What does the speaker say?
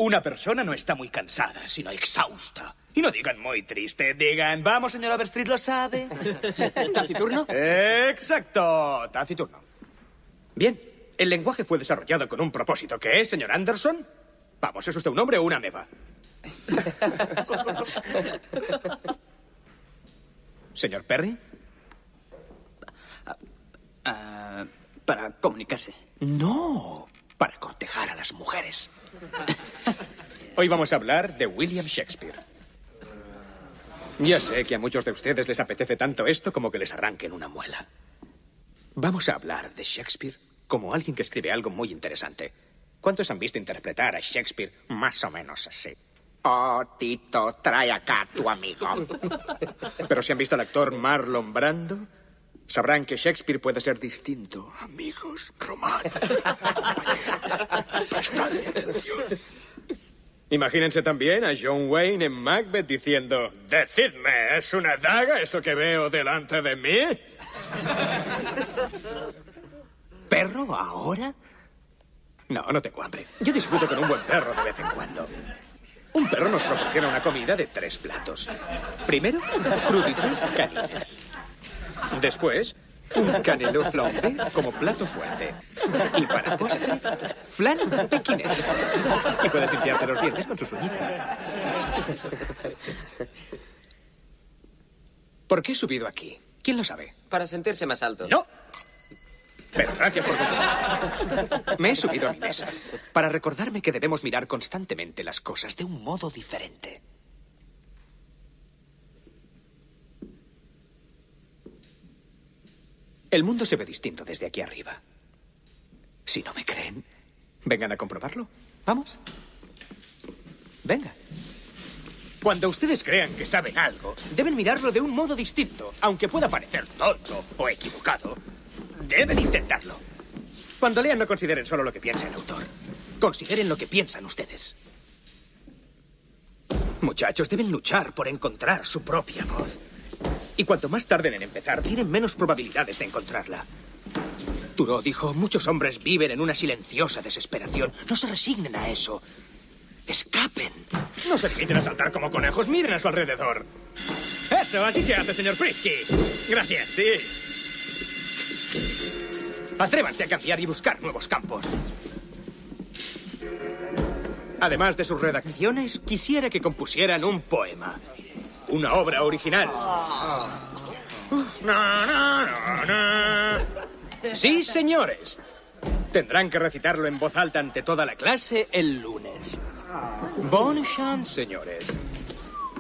Una persona no está muy cansada, sino exhausta. Y no digan muy triste, digan, vamos, señor Overstreet, ¿lo sabe? ¿Taciturno? Exacto, taciturno. Bien, el lenguaje fue desarrollado con un propósito. ¿Qué es, señor Anderson? Vamos, ¿es usted un hombre o una ameba? ¿Señor Perry? Para comunicarse. No, para cortejar a las mujeres. Hoy vamos a hablar de William Shakespeare. Ya sé que a muchos de ustedes les apetece tanto esto como que les arranquen una muela. Vamos a hablar de Shakespeare como alguien que escribe algo muy interesante. ¿Cuántos han visto interpretar a Shakespeare más o menos así? Oh, Tito, trae acá a tu amigo. Pero si han visto al actor Marlon Brando, sabrán que Shakespeare puede ser distinto. Amigos romanos, compañeros, prestadme atención. Imagínense también a John Wayne en Macbeth diciendo: decidme, ¿es una daga eso que veo delante de mí? ¿Perro ahora? No, no tengo hambre. Yo disfruto con un buen perro de vez en cuando. Un perro nos proporciona una comida de 3 platos. Primero, cruditas caninas. Después, un caneló flambé como plato fuerte. Y para postre, flan pequinés. Y puedes limpiarte los dientes con sus uñitas. ¿Por qué he subido aquí? ¿Quién lo sabe? Para sentirse más alto. ¡No! Pero gracias por concursar. Me he subido a mi mesa para recordarme que debemos mirar constantemente las cosas de un modo diferente. El mundo se ve distinto desde aquí arriba. Si no me creen, vengan a comprobarlo. ¿Vamos? Venga. Cuando ustedes crean que saben algo, deben mirarlo de un modo distinto, aunque pueda parecer tonto o equivocado. Deben intentarlo. Cuando lean, no consideren solo lo que piensa el autor. Consideren lo que piensan ustedes. Muchachos, deben luchar por encontrar su propia voz. Y cuanto más tarden en empezar, tienen menos probabilidades de encontrarla. Thoreau dijo: muchos hombres viven en una silenciosa desesperación. No se resignen a eso. Escapen. No se limiten a saltar como conejos. Miren a su alrededor. Eso, así se hace, señor Frisky. Gracias, sí. Atrévanse a cambiar y buscar nuevos campos. Además de sus redacciones, quisiera que compusieran un poema. Una obra original. Sí, señores. Tendrán que recitarlo en voz alta ante toda la clase el lunes. Bon chance, señores.